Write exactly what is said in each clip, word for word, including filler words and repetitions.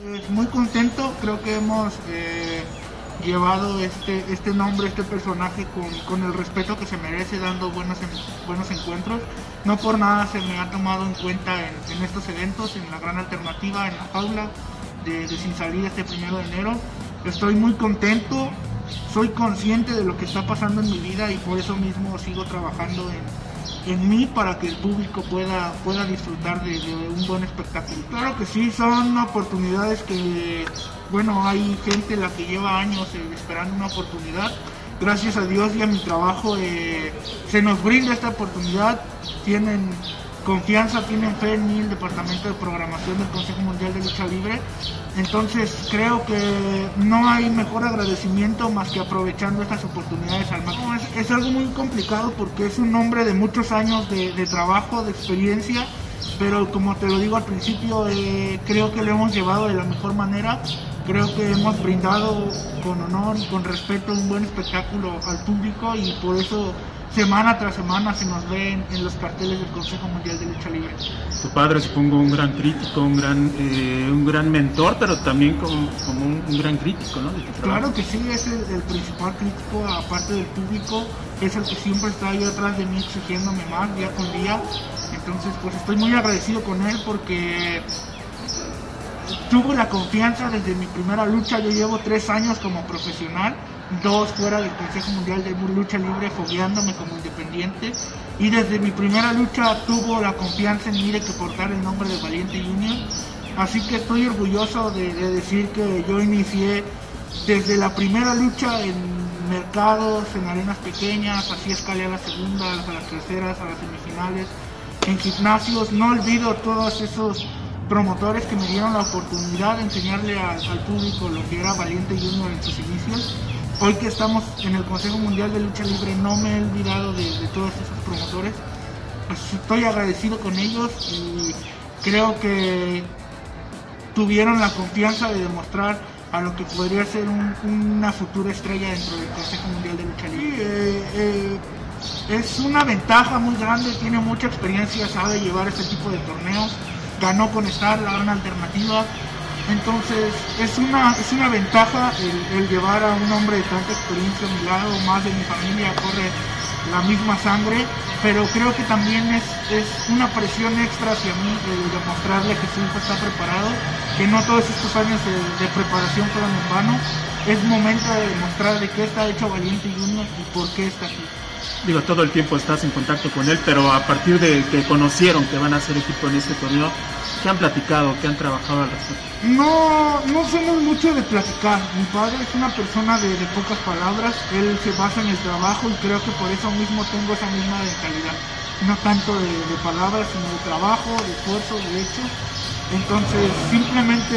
Pues muy contento, creo que hemos eh, llevado este, este nombre, este personaje con, con el respeto que se merece, dando buenos, buenos encuentros. No por nada se me ha tomado en cuenta en, en estos eventos, en la gran alternativa, en la jaula de, de Sin Salida este primero de enero. Estoy muy contento, soy consciente de lo que está pasando en mi vida y por eso mismo sigo trabajando en, en mí para que el público pueda, pueda disfrutar de, de un buen espectáculo. Claro que sí, son oportunidades que, bueno, hay gente la que lleva años eh, esperando una oportunidad. Gracias a Dios y a mi trabajo eh, se nos brinda esta oportunidad. Tienen confianza, tienen fe en mí, el departamento de programación del Consejo Mundial de Lucha Libre. Entonces creo que no hay mejor agradecimiento más que aprovechando estas oportunidades al máximo. Es, es algo muy complicado porque es un hombre de muchos años de, de trabajo, de experiencia, pero como te lo digo al principio, eh, creo que lo hemos llevado de la mejor manera. Creo que hemos brindado con honor y con respeto un buen espectáculo al público y por eso semana tras semana se nos ve en, en los carteles del Consejo Mundial de Lucha Libre. Tu padre, supongo, un gran crítico, un gran eh, un gran mentor, pero también como, como un, un gran crítico, ¿no? De tu claro que sí, es el, el principal crítico, aparte del público, es el que siempre está ahí atrás de mí exigiéndome más día con día. Entonces pues estoy muy agradecido con él porque tuvo la confianza desde mi primera lucha. Yo llevo tres años como profesional, dos fuera del Consejo Mundial de Lucha Libre, fogueándome como independiente, y desde mi primera lucha tuvo la confianza en mí de que portar el nombre de Valiente Junior. Así que estoy orgulloso de, de decir que yo inicié desde la primera lucha en mercados, en arenas pequeñas, así escalé a las segundas, a las terceras, a las semifinales, en gimnasios. No olvido todos esos promotores que me dieron la oportunidad de enseñarle al, al público lo que era Valiente Junior en sus inicios. Hoy que estamos en el Consejo Mundial de Lucha Libre no me he olvidado de, de todos esos promotores. Pues estoy agradecido con ellos y creo que tuvieron la confianza de demostrar a lo que podría ser un, una futura estrella dentro del Consejo Mundial de Lucha Libre. Sí, eh, eh, es una ventaja muy grande, tiene mucha experiencia, sabe llevar este tipo de torneos. Ganó con Star, la gran alternativa. Entonces es una, es una ventaja el, el llevar a un hombre de tanta experiencia a mi lado, más de mi familia, corre la misma sangre, pero creo que también es, es una presión extra hacia mí el demostrarle que su hijo está preparado, que no todos estos años de, de preparación fueron en vano. Es momento de demostrar de qué está hecho Valiente Junior y por qué está aquí. Digo, todo el tiempo estás en contacto con él, pero a partir de que conocieron que van a ser equipo en este torneo, ¿qué han platicado? ¿Qué han trabajado al respecto? No, no somos mucho de platicar. Mi padre es una persona de, de pocas palabras, él se basa en el trabajo y creo que por eso mismo tengo esa misma mentalidad. No tanto de, de palabras, sino de trabajo, de esfuerzo, de hechos. Entonces, simplemente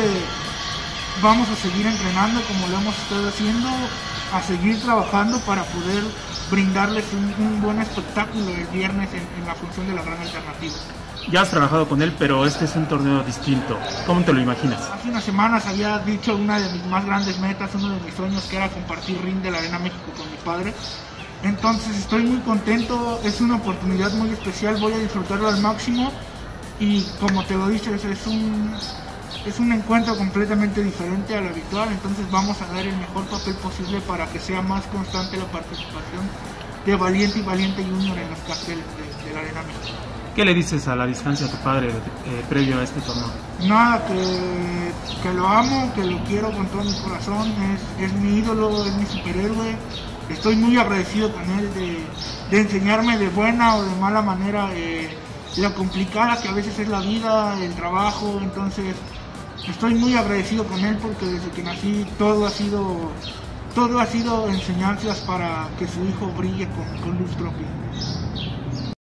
vamos a seguir entrenando como lo hemos estado haciendo, a seguir trabajando para poder brindarles un, un buen espectáculo el viernes en, en la función de la gran alternativa. Ya has trabajado con él, pero este es un torneo distinto. ¿Cómo te lo imaginas? Hace unas semanas había dicho una de mis más grandes metas, uno de mis sueños, que era compartir ring de la Arena México con mi padre. Entonces estoy muy contento, es una oportunidad muy especial, voy a disfrutarlo al máximo y como te lo dije, es un, es un encuentro completamente diferente al habitual, entonces vamos a dar el mejor papel posible para que sea más constante la participación de Valiente y Valiente Junior en los carteles de, de la Arena México. ¿Qué le dices a la distancia a tu padre eh, previo a este torneo? Nada, que, que lo amo, que lo quiero con todo mi corazón, es, es mi ídolo, es mi superhéroe. Estoy muy agradecido con él de, de enseñarme de buena o de mala manera eh, lo complicada que a veces es la vida, el trabajo. Entonces estoy muy agradecido con él porque desde que nací todo ha sido, todo ha sido enseñanzas para que su hijo brille con, con luz propia.